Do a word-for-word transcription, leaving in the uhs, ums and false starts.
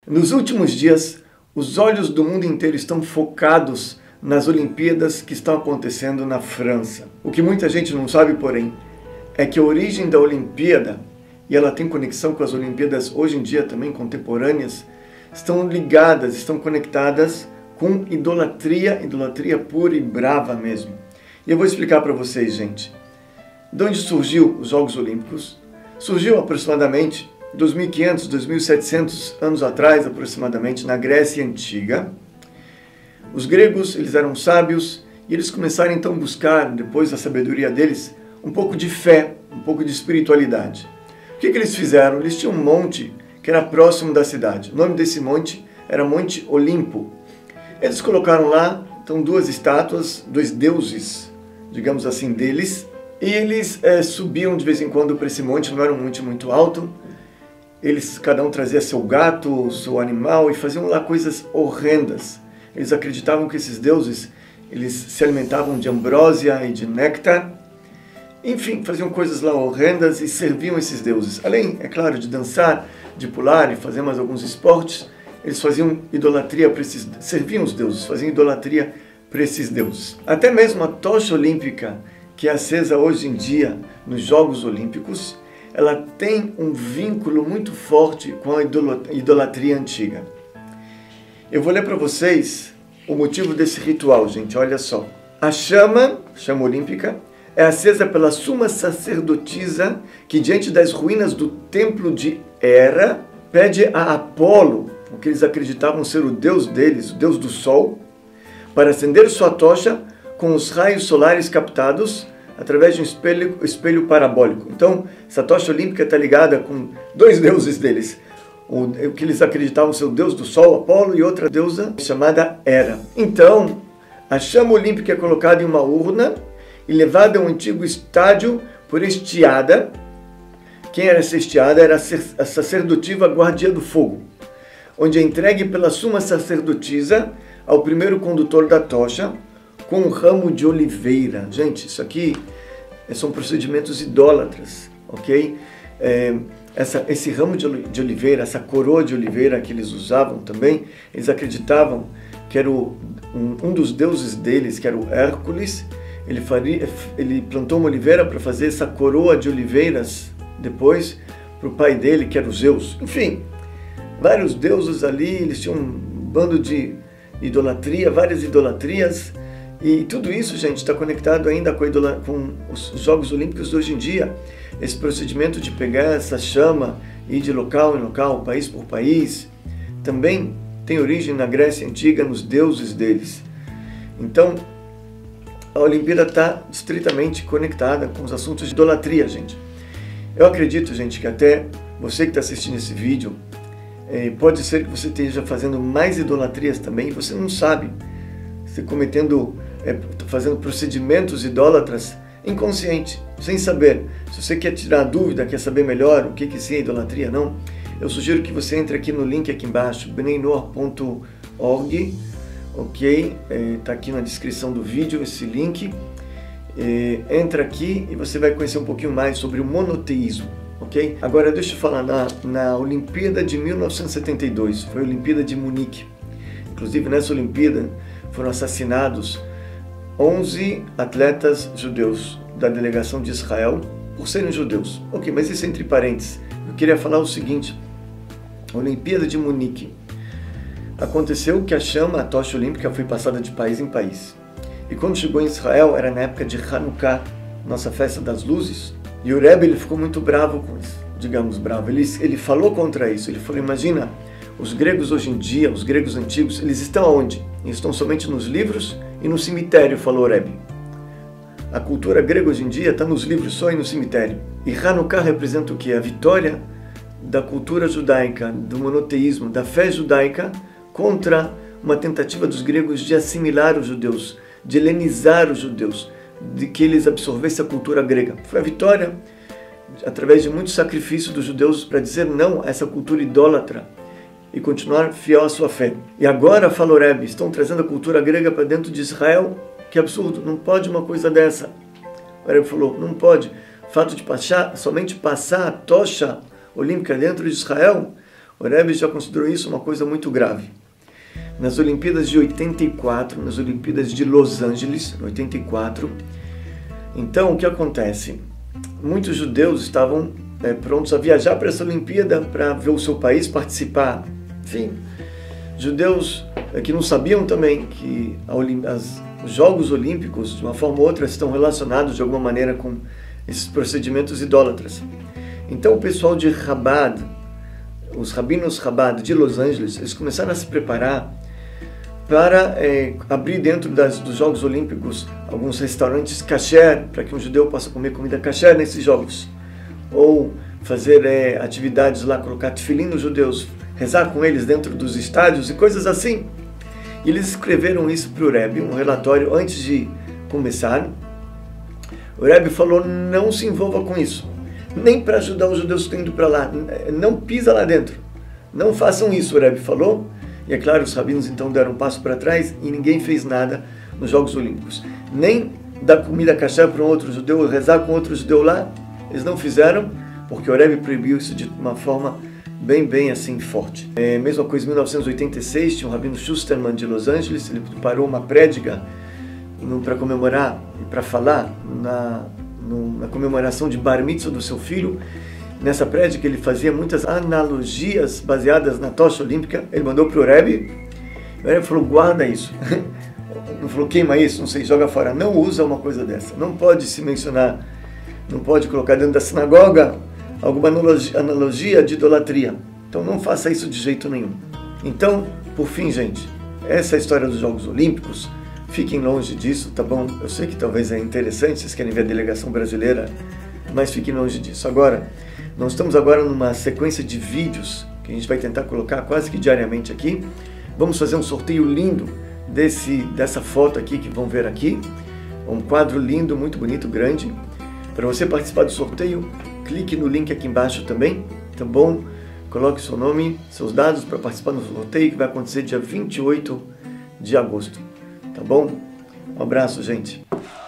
Nos últimos dias, os olhos do mundo inteiro estão focados nas Olimpíadas que estão acontecendo na França. O que muita gente não sabe, porém, é que a origem da Olimpíada, e ela tem conexão com as Olimpíadas hoje em dia também contemporâneas, estão ligadas, estão conectadas com idolatria, idolatria pura e brava mesmo. E eu vou explicar para vocês, gente. De onde surgiu os Jogos Olímpicos? Surgiu aproximadamente dois mil e quinhentos, dois mil e setecentos anos atrás, aproximadamente, na Grécia Antiga. Os gregos, eles eram sábios e eles começaram então a buscar, depois da sabedoria deles, um pouco de fé, um pouco de espiritualidade. O que, que eles fizeram? Eles tinham um monte que era próximo da cidade. O nome desse monte era Monte Olimpo. Eles colocaram lá, então, duas estátuas, dois deuses, digamos assim, deles, e eles é, subiam de vez em quando para esse monte, não era um monte muito alto. Eles, cada um trazia seu gato, seu animal, e faziam lá coisas horrendas. Eles acreditavam que esses deuses, eles se alimentavam de ambrósia e de néctar. Enfim, faziam coisas lá horrendas e serviam esses deuses. Além, é claro, de dançar, de pular e fazer mais alguns esportes, eles faziam idolatria para esses, serviam os deuses, faziam idolatria para esses deuses. Até mesmo a tocha olímpica, que é acesa hoje em dia nos Jogos Olímpicos, ela tem um vínculo muito forte com a idolatria antiga. Eu vou ler para vocês o motivo desse ritual, gente, olha só. A chama, chama olímpica, é acesa pela suma sacerdotisa que, diante das ruínas do templo de Hera, pede a Apolo, o que eles acreditavam ser o deus deles, o deus do sol, para acender sua tocha com os raios solares captados através de um espelho, espelho parabólico. Então, essa tocha olímpica está ligada com dois deuses deles. O, o que eles acreditavam ser o deus do sol, Apolo, e outra deusa chamada Hera. Então, a chama olímpica é colocada em uma urna e levada a um antigo estádio por Estiada. Quem era essa Estiada? Era a sacerdotiva guardia do fogo, onde é entregue pela suma sacerdotisa ao primeiro condutor da tocha, com um ramo de oliveira. Gente, isso aqui são procedimentos idólatras, ok? É, essa, esse ramo de oliveira, essa coroa de oliveira que eles usavam também, eles acreditavam que era o, um, um dos deuses deles, que era o Hércules. Ele, faria, ele plantou uma oliveira para fazer essa coroa de oliveiras depois para o pai dele, que era o Zeus. Enfim, vários deuses ali, eles tinham um bando de idolatria, várias idolatrias. E tudo isso, gente, está conectado ainda com, a com os Jogos Olímpicos de hoje em dia. Esse procedimento de pegar essa chama e ir de local em local, país por país, também tem origem na Grécia Antiga, nos deuses deles. Então, a Olimpíada está estritamente conectada com os assuntos de idolatria, gente. Eu acredito, gente, que até você que está assistindo esse vídeo, eh, pode ser que você esteja fazendo mais idolatrias também, e você não sabe. Você cometendo, é, fazendo procedimentos idólatras inconsciente, sem saber. Se você quer tirar a dúvida, quer saber melhor o que que é idolatria, não, eu sugiro que você entre aqui no link aqui embaixo, bnei noar ponto org, ok? Está é, aqui na descrição do vídeo esse link. É, entra aqui e você vai conhecer um pouquinho mais sobre o monoteísmo, ok? Agora deixa eu falar, na, na Olimpíada de mil novecentos e setenta e dois, foi a Olimpíada de Munique. Inclusive nessa Olimpíada foram assassinados onze atletas judeus da delegação de Israel por serem judeus. Ok, mas isso entre parênteses. Eu queria falar o seguinte: a Olimpíada de Munique. Aconteceu que a chama, a tocha olímpica, foi passada de país em país. E quando chegou em Israel, era na época de Hanukkah, nossa festa das luzes, e o Rebbe, ele ficou muito bravo com isso, digamos bravo. Ele, ele falou contra isso, ele falou, imagina, os gregos hoje em dia, os gregos antigos, eles estão onde? Eles estão somente nos livros e no cemitério, falou o Rebbe. A cultura grega hoje em dia está nos livros só e no cemitério. E Hanukkah representa o quê? A vitória da cultura judaica, do monoteísmo, da fé judaica, contra uma tentativa dos gregos de assimilar os judeus, de helenizar os judeus, de que eles absorvessem a cultura grega. Foi a vitória, através de muito sacrifício dos judeus, para dizer não a essa cultura idólatra e continuar fiel à sua fé. E agora, fala o Rebbe, estão trazendo a cultura grega para dentro de Israel. Que absurdo, não pode uma coisa dessa. O Rebbe falou, não pode. O fato de passar, somente passar a tocha olímpica dentro de Israel O Rebbe já considerou isso uma coisa muito grave. Nas Olimpíadas de oitenta e quatro, nas Olimpíadas de Los Angeles, em oitenta e quatro, então o que acontece? Muitos judeus estavam é, prontos a viajar para essa Olimpíada para ver o seu país participar. Enfim, judeus é, que não sabiam também que a Olim- as, os Jogos Olímpicos, de uma forma ou outra, estão relacionados de alguma maneira com esses procedimentos idólatras. Então o pessoal de Chabad, os rabinos Chabad de Los Angeles, eles começaram a se preparar para é, abrir dentro das, dos Jogos Olímpicos alguns restaurantes kasher, para que um judeu possa comer comida kasher nesses Jogos. Ou fazer é, atividades lá, colocar tefilim nos judeus, rezar com eles dentro dos estádios e coisas assim. E eles escreveram isso para o Rebbe, um relatório antes de começar. O Rebbe falou, não se envolva com isso. Nem para ajudar os judeus que estão indo para lá. Não pisa lá dentro. Não façam isso, o Rebbe falou. E é claro, os rabinos então deram um passo para trás e ninguém fez nada nos Jogos Olímpicos. Nem dar comida kasher para um outro judeu, rezar com outro judeu lá, eles não fizeram, porque o Rebbe proibiu isso de uma forma bem, bem assim, forte. É, mesma coisa, em mil novecentos e oitenta e seis, tinha um rabino Schusterman de Los Angeles, ele preparou uma prédica para comemorar e para falar na, no, na comemoração de Bar Mitzvah do seu filho. Nessa prédica ele fazia muitas analogias baseadas na tocha olímpica. Ele mandou para o Rebbe, o Rebbe falou, guarda isso. Não falou, queima isso, não sei, joga fora. Não usa uma coisa dessa. Não pode se mencionar, não pode colocar dentro da sinagoga alguma analogia, analogia de idolatria. Então não faça isso de jeito nenhum. Então, por fim, gente, essa é a história dos Jogos Olímpicos. Fiquem longe disso, tá bom? Eu sei que talvez é interessante, vocês querem ver a delegação brasileira, mas fiquem longe disso. Agora, nós estamos agora numa sequência de vídeos que a gente vai tentar colocar quase que diariamente aqui. Vamos fazer um sorteio lindo desse, dessa foto aqui que vão ver aqui. Um quadro lindo, muito bonito, grande. Para você participar do sorteio, clique no link aqui embaixo também, tá bom? Coloque seu nome, seus dados para participar do sorteio que vai acontecer dia vinte e oito de agosto, tá bom? Um abraço, gente.